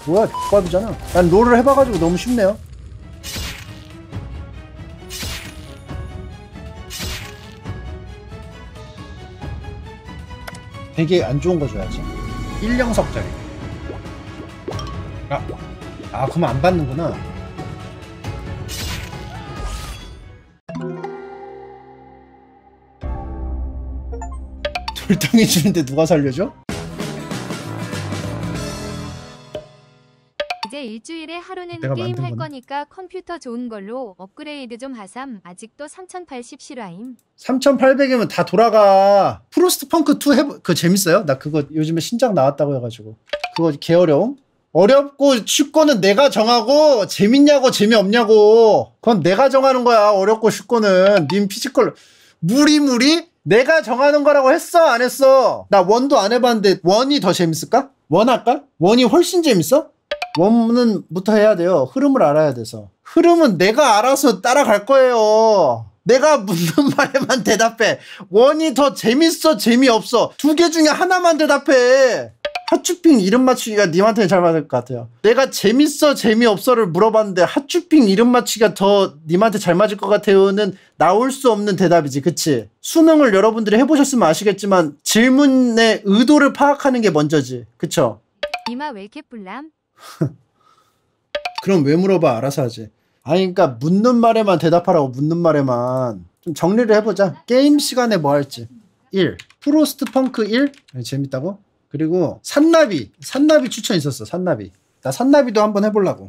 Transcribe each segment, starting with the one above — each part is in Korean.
뭐야 X밥이잖아. 난 롤을 해봐가지고 너무 쉽네요. 되게 안 좋은 거 줘야지. 1영석짜리. 그럼 안 받는구나. 돌덩이 주는데 누가 살려줘? 이제 일주일에 하루는 내가 게임 할 만든 거네. 거니까 컴퓨터 좋은 걸로 업그레이드 좀 하삼. 아직도 3080 실화임. 3800이면 다 돌아가. 프로스트 펑크 2 그거 재밌어요? 나 그거 요즘에 신작 나왔다고 해가지고. 그거 개어려움? 어렵고 쉽고는 내가 정하고 재밌냐고 재미없냐고 그건 내가 정하는 거야. 어렵고 쉽고는 님 피지컬 무리무리? 내가 정하는 거라고 했어 안 했어? 나 원도 안 해봤는데 원이 더 재밌을까? 원 할까? 원이 훨씬 재밌어? 원은 부터 해야 돼요. 흐름을 알아야 돼서. 흐름은 내가 알아서 따라갈 거예요. 내가 묻는 말에만 대답해. 원이 더 재밌어 재미없어? 두 개 중에 하나만 대답해. 핫추핑 이름 맞추기가 님한테는 잘 맞을 것 같아요. 내가 재밌어 재미없어를 물어봤는데 핫추핑 이름 맞추기가 더 님한테 잘 맞을 것 같아요는 나올 수 없는 대답이지. 그치? 수능을 여러분들이 해보셨으면 아시겠지만 질문의 의도를 파악하는 게 먼저지. 그쵸? 이마 왜 이렇게 뿔람? 그럼 왜 물어봐. 알아서 하지. 아니 그러니까 묻는 말에만 대답하라고. 묻는 말에만. 좀 정리를 해보자. 게임 시간에 뭐 할지. 1. 프로스트 펑크 1. 재밌다고? 그리고 산나비 추천 있었어. 산나비. 나 산나비도 한번 해보려고.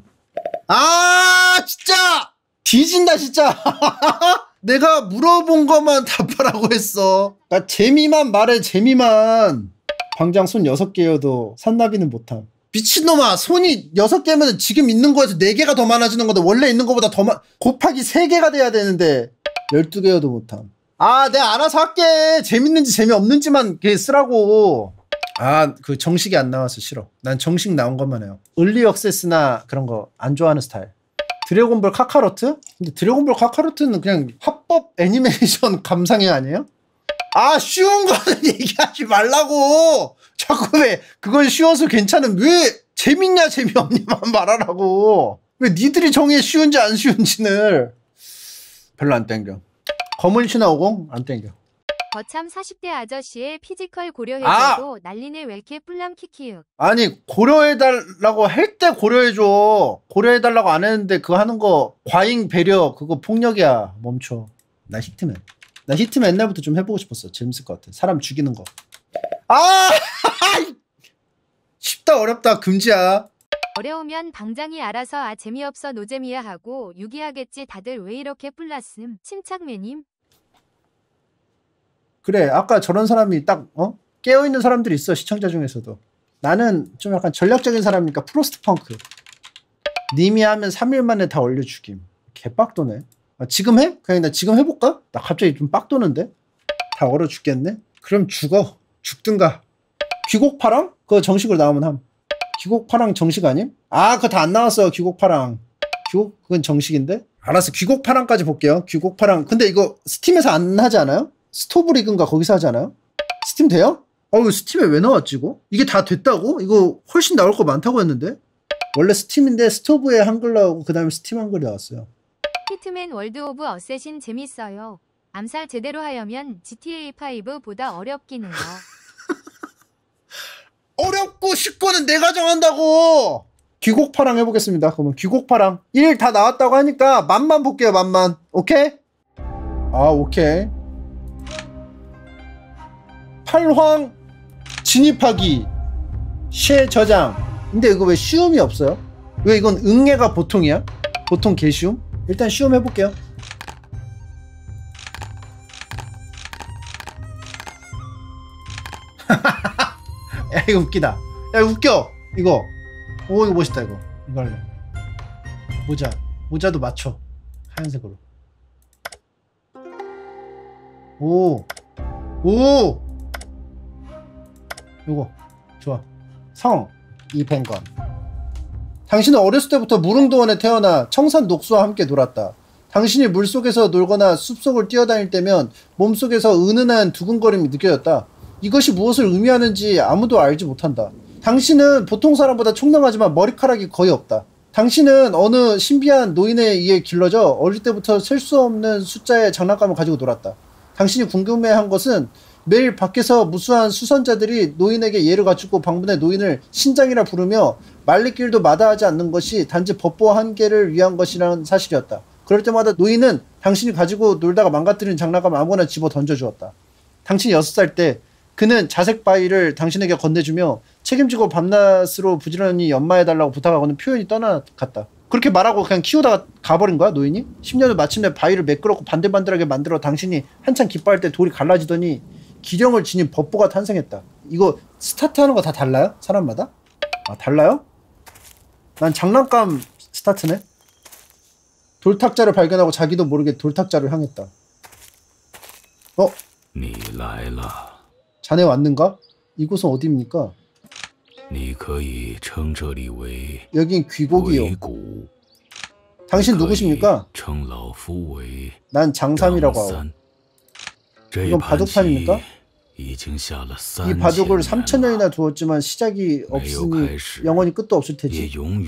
진짜 뒤진다 진짜. 내가 물어본 것만 답하라고 했어. 나 재미만 말해. 재미만. 광장 손 6개여도 산나비는 못함. 미친놈아. 손이 6개면 지금 있는 거에서 4개가 더 많아지는 건데 원래 있는 거보다 더 곱하기 3개가 돼야 되는데 12개여도 못함. 내가 알아서 할게. 재밌는지 재미없는지만 쓰라고. 그 정식이 안 나와서 싫어. 난 정식 나온 것만 해요. 얼리 액세스나 그런 거 안 좋아하는 스타일. 드래곤볼 카카로트? 근데 드래곤볼 카카로트는 그냥 합법 애니메이션 감상회 아니에요? 쉬운 거는 얘기하지 말라고. 자꾸 왜 그건 쉬워서 괜찮은 왜 재밌냐 재미없냐만 말하라고. 왜 니들이 정해 쉬운지 안 쉬운지를. 별로 안 땡겨. 검은 신화 50? 안 땡겨. 거참 40대 아저씨의 피지컬 고려해줘도 난리네 왜 이렇게 뿔람 키키육. 아니 고려해달라고 할 때 고려해줘. 고려해달라고 안 했는데 그거 하는 거 과잉 배려 그거 폭력이야. 멈춰. 나 히트맨 옛날부터 좀 해보고 싶었어. 재밌을 것 같아. 사람 죽이는 거. 쉽다 어렵다 금지야. 어려우면 방장이 알아서 재미없어 노잼이야 하고 유기하겠지. 다들 왜 이렇게 뿔났음. 침착맨님. 그래 아까 저런 사람이 딱 깨어있는 사람들이 있어. 시청자 중에서도. 나는 좀 약간 전략적인 사람이니까 프로스트 펑크. 님이 하면 3일 만에 다 올려주김. 개빡도네. 지금 해? 그냥 나 지금 해볼까? 나 갑자기 좀 빡도는데? 다 얼어 죽겠네? 그럼 죽어. 죽든가. 귀곡파랑? 그거 정식으로 나오면 함. 귀곡파랑 정식 아님? 그거 다 안 나왔어. 귀곡파랑. 그건 정식인데? 알았어. 귀곡파랑까지 볼게요. 귀곡파랑. 근데 이거 스팀에서 안 하지 않아요? 스토브리그인가 거기서 하지 않아요? 스팀 돼요? 왜 스팀에 왜 나왔지 이거? 이게 다 됐다고? 이거 훨씬 나올 거 많다고 했는데? 원래 스팀인데 스토브에 한글 나오고 그 다음에 스팀 한글이 나왔어요. 히트맨 월드 오브 어쌔신 재밌어요. 암살 제대로 하려면 GTA5보다 어렵긴 해요. 어렵고 쉽고는 내가 정한다고. 귀곡파랑 해보겠습니다. 그러면 귀곡파랑 1 다 나왔다고 하니까 맛만 볼게요. 맛만. 오케이? 오케이. 팔황 진입하기 쉐 저장. 근데 이거 왜 쉬움이 없어요? 왜 이건 응애가 보통이야? 보통 개쉬움? 일단 쉬움 해볼게요. 야 이거 웃기다. 야 이거 웃겨. 이거 이거 멋있다. 이거 할래. 모자도 맞춰. 하얀색으로. 요거 좋아. 성 이pen건. 당신은 어렸을 때부터 무릉도원에 태어나 청산 녹수와 함께 놀았다. 당신이 물속에서 놀거나 숲속을 뛰어다닐 때면 몸속에서 은은한 두근거림이 느껴졌다. 이것이 무엇을 의미하는지 아무도 알지 못한다. 당신은 보통 사람보다 총명하지만 머리카락이 거의 없다. 당신은 어느 신비한 노인에 의해 길러져 어릴 때부터 셀 수 없는 숫자의 장난감을 가지고 놀았다. 당신이 궁금해한 것은 매일 밖에서 무수한 수선자들이 노인에게 예를 갖추고 방문해 노인을 신장이라 부르며 말리길도 마다하지 않는 것이 단지 법보 한 개를 위한 것이라는 사실이었다. 그럴 때마다 노인은 당신이 가지고 놀다가 망가뜨린 장난감 아무거나 집어 던져주었다. 당신이 6살 때 그는 자색 바위를 당신에게 건네주며 책임지고 밤낮으로 부지런히 연마해달라고 부탁하고는 표현이 떠나갔다. 그렇게 말하고 그냥 키우다가 가버린 거야 노인이? 10년 후 마침내 바위를 매끄럽고 반들반들하게 만들어 당신이 한참 기뻐할 때 돌이 갈라지더니 기령을 지닌 법보가 탄생했다. 이거 스타트하는 거 다 달라요? 사람마다? 아 달라요? 난 장난감 스타트네. 돌탁자를 발견하고 자기도 모르게 돌탁자를 향했다. 어? 자네 왔는가? 이곳은 어디입니까? 여긴 귀곡이요. 당신 누구십니까? 난 장삼이라고 하오. 이건 바둑판입니까? 이 바둑을 3000년이나 두었지만 시작이 없으니 영원히 끝도 없을 테지.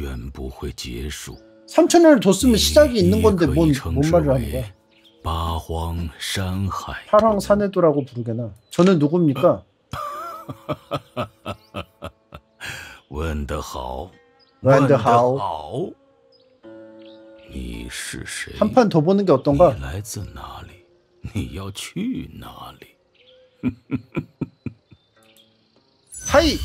3000년을 뒀으면 시작이 있는 건데 뭔 말을 하는 거야? 파황산해도라고 부르게나. 저는 누굽니까? 问得好， 한 판 더 보는 게 어떤가? 하이!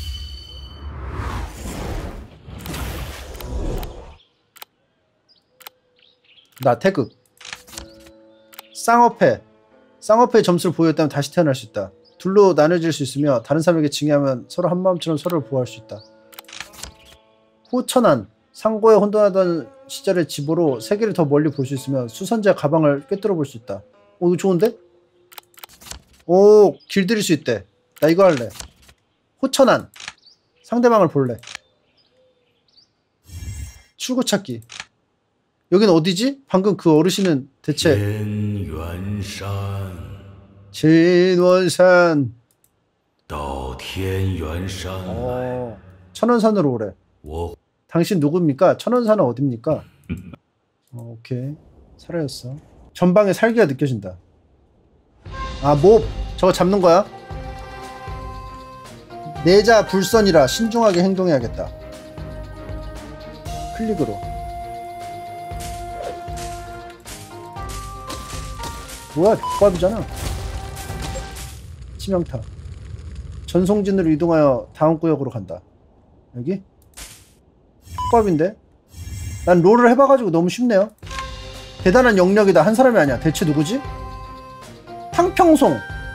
나 태극. 쌍어패의 점수를 보였다면 다시 태어날 수 있다. 둘로 나눠질 수 있으며 다른 사람에게 징계하면 서로 한마음처럼 서로를 보호할 수 있다. 호천안. 상고에 혼돈하던 시절의 집으로 세계를 더 멀리 볼 수 있으며 수선자 가방을 꿰뚫어 볼 수 있다. 오 이거 좋은데? 오 길들일 수 있대. 나 이거 할래. 호천안. 상대방을 볼래. 출구찾기. 여긴 어디지? 방금 그 어르신은 대체 진원산 천원산으로 오래. 당신 누굽니까? 천원산은 어딥니까? 오케이 사라졌어. 전방에 살기가 느껴진다. 아 몹! 저거 잡는 거야? 내자 불선이라 신중하게 행동해야겠다. 클릭으로. 뭐야 X밥이잖아. 치명타. 전송진으로 이동하여 다음 구역으로 간다. 여기? X밥인데? 난 롤을 해봐가지고 너무 쉽네요. 대단한 영역이다. 한 사람이 아니야. 대체 누구지? 탕평송.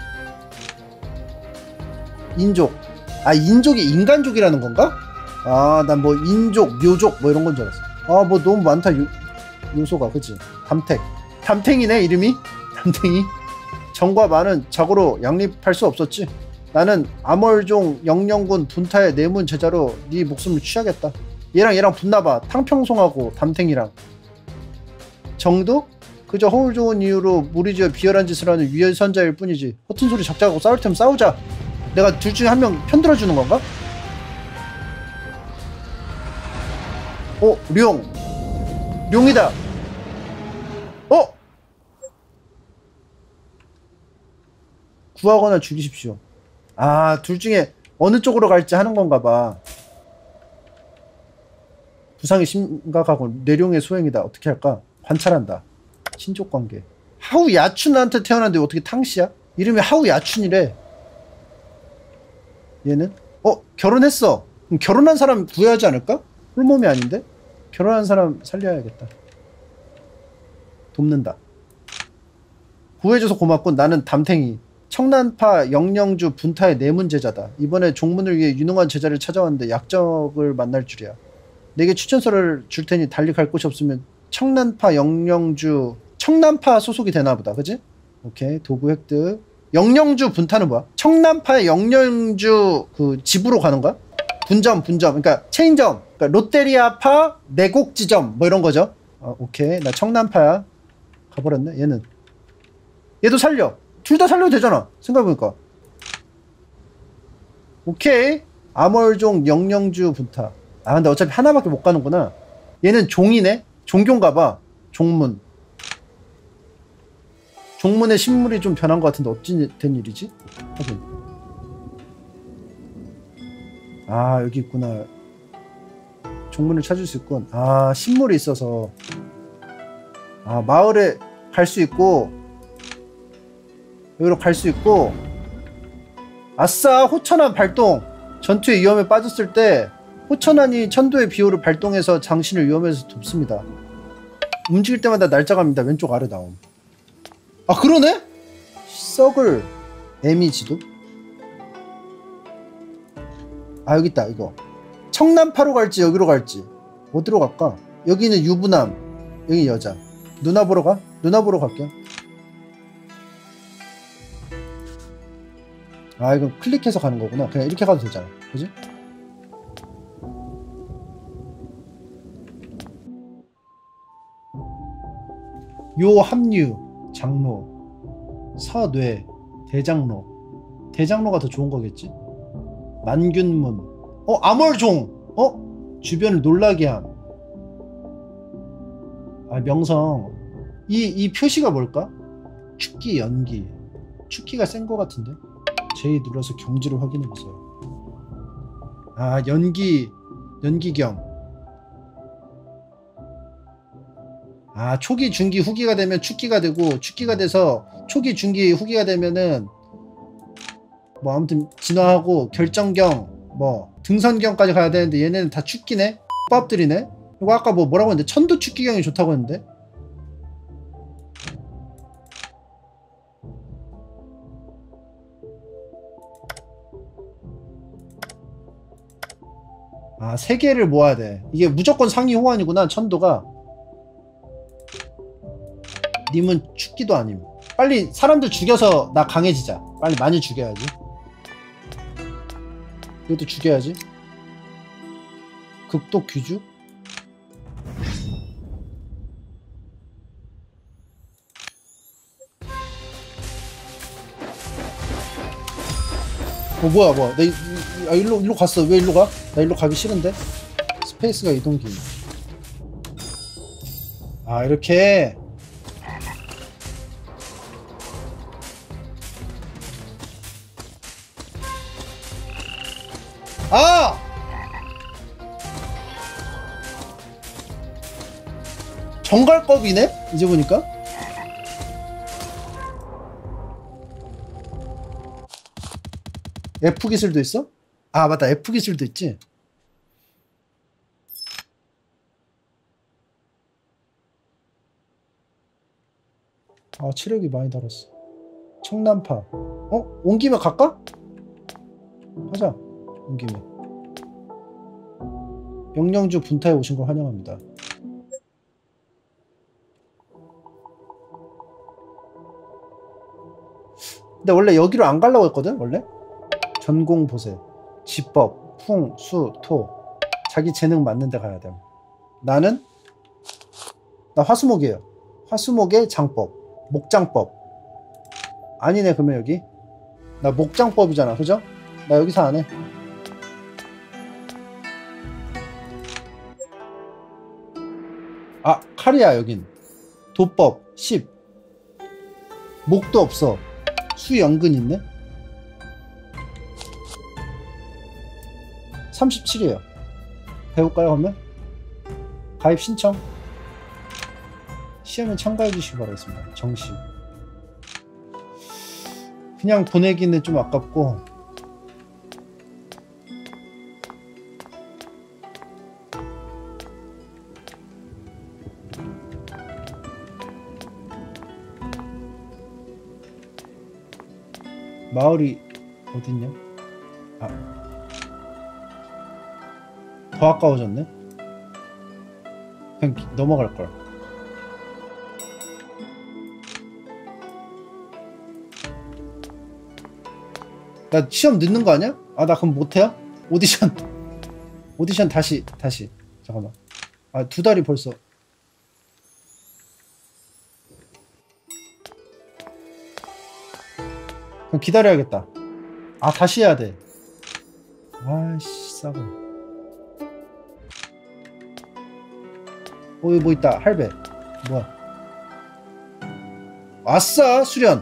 인족. 아 인족이 인간족이라는 건가? 아 난 뭐 인족, 묘족 뭐 이런 건 줄 알았어. 아 뭐 너무 많다 요소가. 그치? 담탱이네 이름이? 담탱이? 정과 마는 자고로 양립할 수 없었지. 나는 아멀종 영령군 분타의 내문 제자로 네 목숨을 취하겠다. 얘랑 붙나봐. 탕평송하고 담탱이랑. 정도? 그저 허울 좋은 이유로 무리지어 비열한 짓을 하는 위선자일 뿐이지. 허튼 소리 작작하고 싸울 테면 싸우자. 내가 둘 중에 한 명 편들어주는 건가? 룡이다. 구하거나 죽이십시오. 아, 둘 중에 어느 쪽으로 갈지 하는 건가 봐. 부상이 심각하고 뇌룡의 소행이다. 어떻게 할까? 관찰한다. 친족관계. 하우 야춘한테 태어났는데 어떻게 탕씨야? 이름이 하우 야춘이래. 얘는? 결혼했어. 그럼 결혼한 사람 구해야 하지 않을까? 홀몸이 아닌데? 결혼한 사람 살려야겠다. 돕는다. 구해줘서 고맙고. 나는 담탱이. 청난파 영령주 분타의 내문 제자다. 이번에 종문을 위해 유능한 제자를 찾아왔는데 약적을 만날 줄이야. 내게 추천서를 줄 테니 달리 갈 곳이 없으면 청난파 영령주. 청난파 소속이 되나보다. 그지? 오케이. 도구 획득. 영령주 분타는 뭐야? 청난파의 영령주 그 집으로 가는 거야? 분점. 그러니까 체인점. 그러니까 롯데리아파 내곡지점 뭐 이런 거죠. 오케이. 나 청난파야. 가버렸네. 얘도 살려. 둘 다 살려도 되잖아. 생각해보니까. 오케이. 암월종 영영주 분타. 아 근데 어차피 하나밖에 못 가는구나. 얘는 종이네? 종교인가봐. 종문. 종문의 신물이 좀 변한 것 같은데 어찌 된 일이지? 확인. 아 여기 있구나. 종문을 찾을 수 있군. 아 신물이 있어서. 아 마을에 갈 수 있고 여기로 갈 수 있고. 아싸 호천한 발동. 전투의 위험에 빠졌을 때 호천한이 천도의 비호를 발동해서 장신을 위험에서 돕습니다. 움직일 때마다 날짜갑니다. 왼쪽 아래 나옴. 아 그러네? 썩을 에미지도? 아 여기 있다. 이거 청남파로 갈지 여기로 갈지 어디로 갈까? 여기는 유부남, 여기 여자. 누나 보러 가? 누나 보러 갈게요. 아 이건 클릭해서 가는 거구나. 그냥 이렇게 가도 되잖아. 그지? 요합류 장로, 서뇌, 대장로. 대장로가 더 좋은 거겠지? 만균문. 암월종. 주변을 놀라게 함. 아 명성. 이 표시가 뭘까? 축기 연기. 축기가 센 거 같은데? J 눌러서 경지를 확인해보세요. 아 연기경. 아 초기 중기 후기가 되면 축기가 되고, 축기가 돼서 초기 중기 후기가 되면은 뭐 아무튼 진화하고 결정경 뭐 등선경까지 가야 되는데 얘네는 다 축기네? 밥들이네? 이거 아까 뭐라고 했는데 천도 축기경이 좋다고 했는데? 아 3개를 모아야 돼. 이게 무조건 상위 호환이구나. 천도가. 님은 축기도 아님. 빨리 사람들 죽여서 나 강해지자. 빨리 많이 죽여야지. 이것도 죽여야지. 극독 귀주? 뭐야 나 일로 갔어. 왜 일로 가? 나 일로 가기 싫은데? 스페이스가 이동기. 아 이렇게. 아! 정갈겁이네? 이제 보니까? F 기술도 있어? 아 맞다, F 기술도 있지. 아 체력이 많이 달았어. 청남파. 온 김에 갈까? 가자. 온 김에. 영영주 분타에 오신 걸 환영합니다. 근데 원래 여기로 안 가려고 했거든 원래? 전공보세, 지법, 풍, 수, 토. 자기 재능 맞는 데 가야 돼. 나 화수목이에요. 화수목의 장법, 목장법. 아니네. 그러면 여기 나 목장법이잖아. 그죠? 나 여기서 안 해. 아 칼이야. 여긴 도법 10. 목도 없어. 수연근 있네. 37이에요. 배울까요? 그러면? 가입 신청. 시험에 참가해 주시기 바라겠습니다. 정시. 그냥 보내기는 좀 아깝고. 마을이 어딨냐? 더 아까워졌네? 그냥 넘어갈걸. 나 시험 늦는 거 아니야? 나 그럼 못해요? 오디션 다시 잠깐만. 2달이 벌써. 그럼 기다려야겠다. 다시 해야 돼. 아이씨 싸고. 여기 뭐 있다. 할배. 뭐야. 아싸 수련.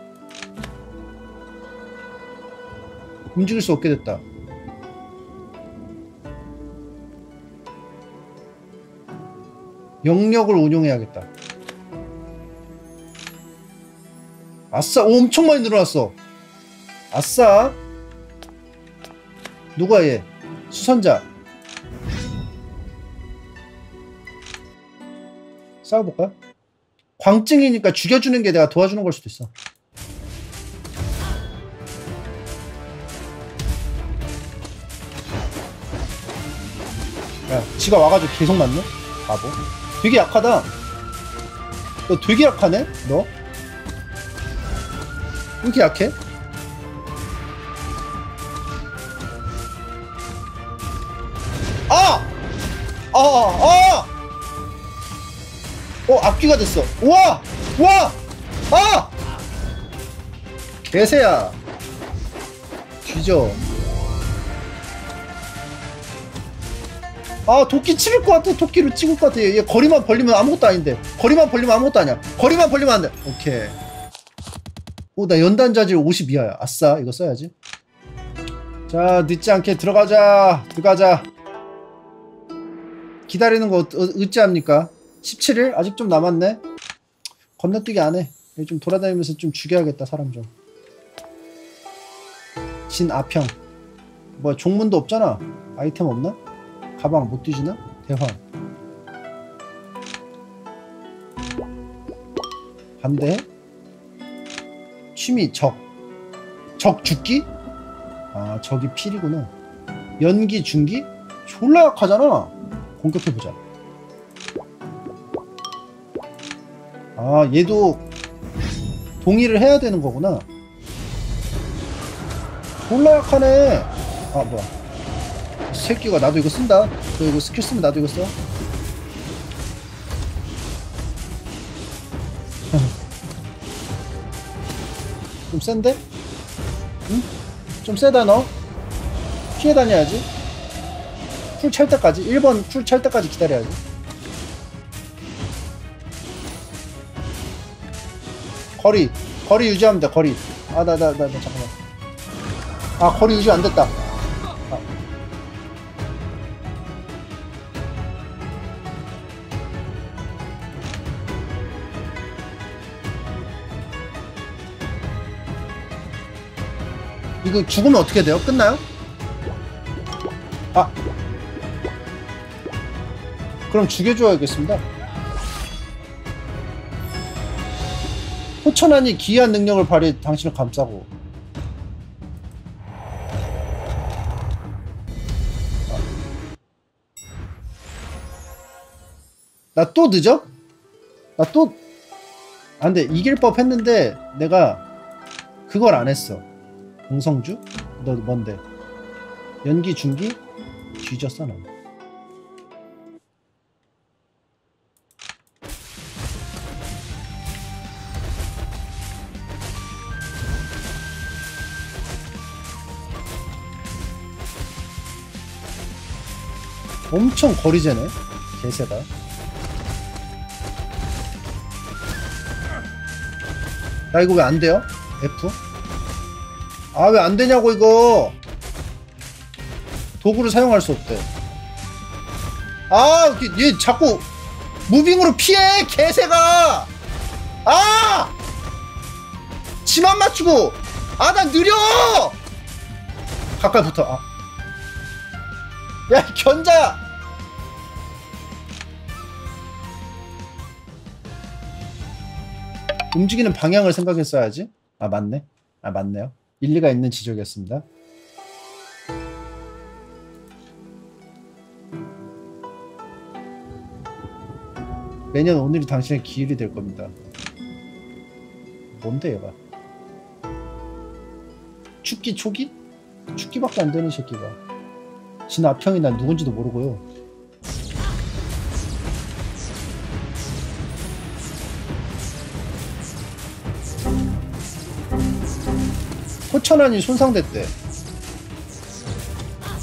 움직일 수 없게 됐다. 영역을 운용해야겠다. 아싸. 오, 엄청 많이 늘어났어. 아싸. 누가 얘? 수선자. 싸워볼까? 광증이니까 죽여주는 게 내가 도와주는 걸 수도 있어. 야, 지가 와가지고 계속 맞네? 바보. 되게 약하다. 너 되게 약하네? 너? 왜 이렇게 약해? 아! 앞귀가 됐어. 우와! 우와! 아! 개새야. 뒤져. 아, 도끼 치를 것 같아. 도끼로 찍을 것 같아. 얘 거리만 벌리면 아무것도 아닌데. 거리만 벌리면 아무것도 아니야. 거리만 벌리면 안 돼. 오케이. 오, 나 연단 자질 52야야. 아싸. 이거 써야지. 자, 늦지 않게 들어가자. 들어가자. 기다리는 거 어찌합니까? 17일? 아직 좀 남았네? 건너뛰기 안 해. 좀 돌아다니면서 좀 죽여야겠다, 사람 좀. 진아평. 뭐야, 종문도 없잖아. 아이템 없나? 가방 못 뒤지나? 대환. 반대. 취미 적. 적 죽기? 아, 적이 필이구나. 연기 중기? 졸라 약하잖아. 공격해보자. 아, 얘도 동의를 해야 되는 거구나. 졸라 약하네. 아, 뭐야. 이 새끼가 나도 이거 쓴다. 너 이거 스킬 쓰면 나도 이거 써. 좀 센데? 응? 좀 세다 너? 피해 다녀야지. 풀 찰 때까지 1번 풀 찰 때까지 기다려야지. 거리 유지하면 돼. 거리. 아, 나 잠깐만. 아, 거리 유지 안 됐다. 아. 이거 죽으면 어떻게 돼요? 끝나요? 아, 그럼 죽여줘야겠습니다. 호천안이 기이한 능력을 발휘해 당신을 감싸고. 나 또 늦어? 나 또 안돼. 이길 법 했는데 내가 그걸 안 했어. 공성주? 너 뭔데? 연기 중기? 뒤졌어 너. 엄청 거리제네. 개세다. 나 이거 왜 안 돼요? F? 아, 왜 안 되냐고 이거. 도구를 사용할 수 없대. 아, 얘 자꾸 무빙으로 피해 개새가. 아! 지만 맞추고. 아, 난 느려. 가까이 붙어. 아. 야, 견자야. 움직이는 방향을 생각했어야지. 아, 맞네. 아, 맞네요. 일리가 있는 지적이었습니다. 매년 오늘이 당신의 기일이 될 겁니다. 뭔데 얘가? 축기 초기? 축기밖에 안 되는 새끼가. 진아평이 난 누군지도 모르고요. 호천안이 손상됐대.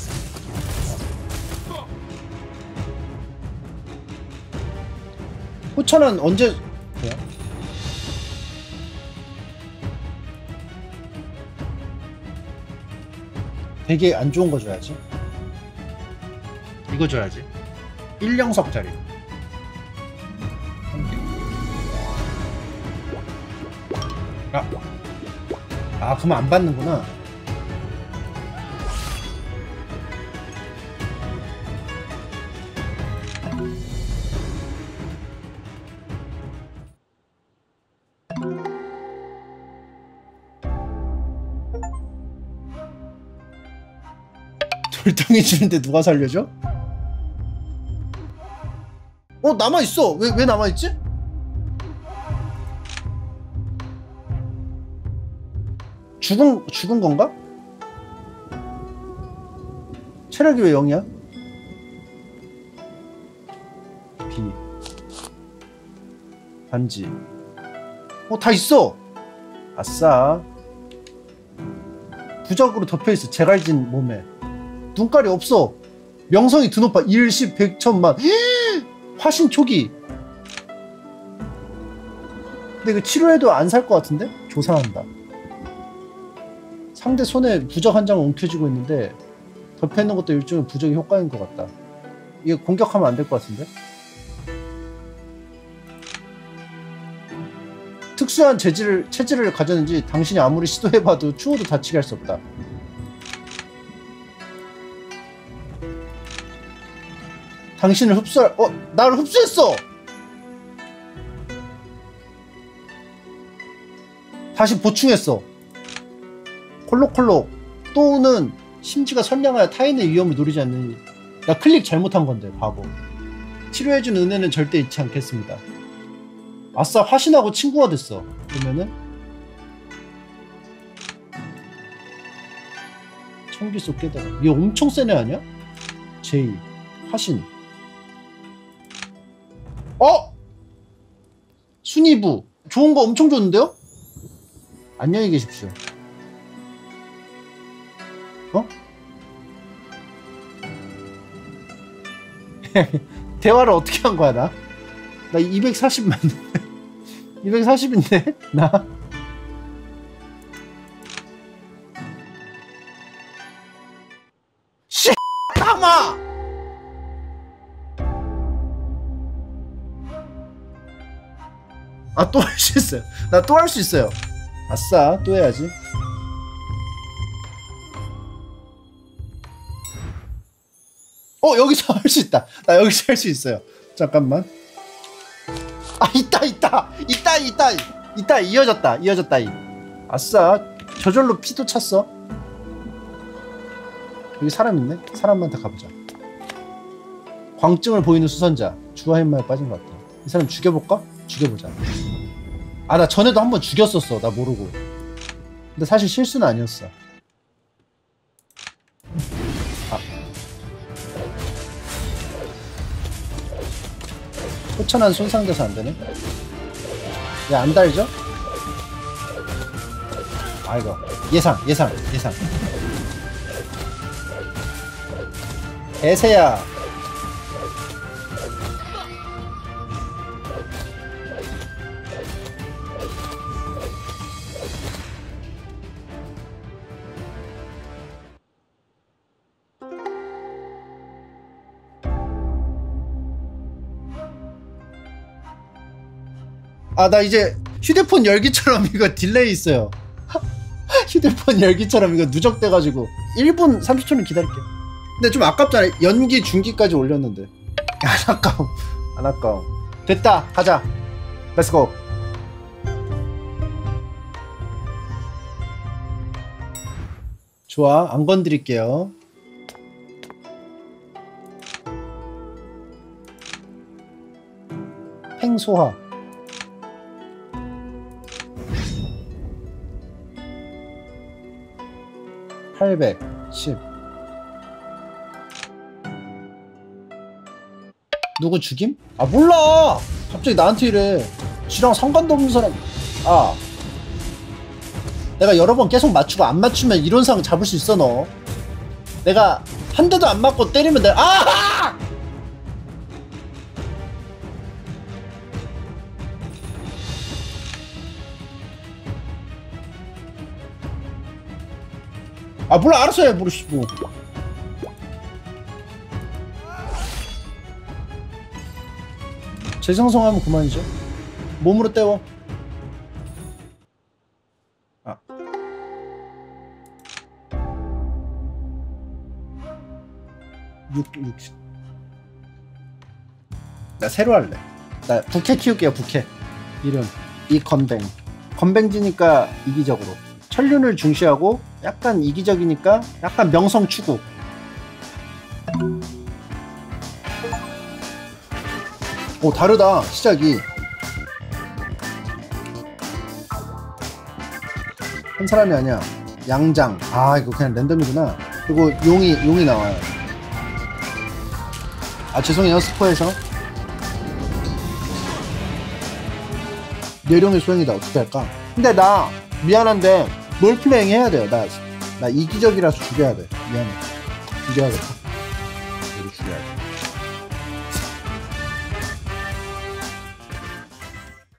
호천은 언제 돼요? 되게 안 좋은 거 줘야지. 이거 줘야지. 1영석짜리. 아, 그럼 안 받는구나. 돌덩이 주는데 누가 살려줘? 남아있어. 왜 남아있지? 죽은 건가? 체력이 왜 0이야? B 반지. 다 있어. 아싸. 부적으로 덮여있어. 제갈진 몸에. 눈깔이 없어. 명성이 드높아. 1, 10, 100, 1000만. 화신 초기. 근데 이거 치료해도 안 살 것 같은데? 조사한다. 상대 손에 부적 한 장을 움켜쥐고 있는데 덮여있는 것도 일종의 부적의 효과인 것 같다. 이거 공격하면 안 될 것 같은데? 특수한 체질을 가졌는지 당신이 아무리 시도해봐도 추워도 다치게 할 수 없다. 당신을 흡수할... 나를 흡수했어! 다시 보충했어. 콜록콜록. 또는 심지가 선량하여 타인의 위험을 노리지 않는... 나 클릭 잘못한 건데 바보. 치료해준 은혜는 절대 잊지 않겠습니다. 아싸, 화신하고 친구가 됐어. 그러면은 청기 속 깨달아. 얘 엄청 센 애 아니야? 제이 화신. 순위부 좋은 거 엄청 좋은데요? 안녕히 계십시오. 대화를 어떻게 한 거야, 나 240만 240인데 나 씨 까마. 또 할 수 있어요. 나 또 할 수 있어요. 아싸, 또 해야지. 여기서 할 수 있다. 나 여기서 할 수 있어요. 잠깐만. 있다. 이어졌다. 아싸, 저절로 피도 찼어. 여기 사람 있네. 사람한테 가보자. 광증을 보이는 수선자. 주화인마에 빠진 것 같아. 이 사람 죽여볼까? 죽여보자. 나 전에도 한번 죽였었어. 나 모르고. 근데 사실 실수는 아니었어. 호천한 손상돼서 안되네. 야, 안 달죠? 이거 예상. 대세야. 나 이제 휴대폰 열기처럼 이거 딜레이 있어요. 휴대폰 열기처럼 이거 누적돼가지고 1분 30초는 기다릴게요. 근데 좀 아깝잖아. 연기 중기까지 올렸는데. 안아까움. 됐다. 가자. 렛츠고. 좋아, 안 건드릴게요. 팽소화. 810. 누구 죽임? 몰라! 갑자기 나한테 이래. 지랑 상관도 없는 사람. 내가 여러 번 계속 맞추고 안 맞추면 이론상 잡을 수 있어, 너. 내가 한 대도 안 맞고 때리면 몰라 알았어 해 모르시 뭐. 재생성하면 그만이죠. 몸으로 때워. 아. 나 새로 할래. 나 부캐 키울게요. 부캐 이름 이건뱅. 건뱅지니까 이기적으로 천륜을 중시하고 약간 이기적이니까 약간 명성 추구. 오 다르다 시작이. 한 사람이 아니야. 양장. 아 이거 그냥 랜덤이구나. 그리고 용이 나와요. 아 죄송해요 스포에서. 뇌령의 소행이다. 어떻게 할까? 근데 나 미안한데 롤플레잉 해야 돼요. 나 이기적이라서 죽여야 돼. 미안해. 죽여야겠다. 우리 죽여야 돼.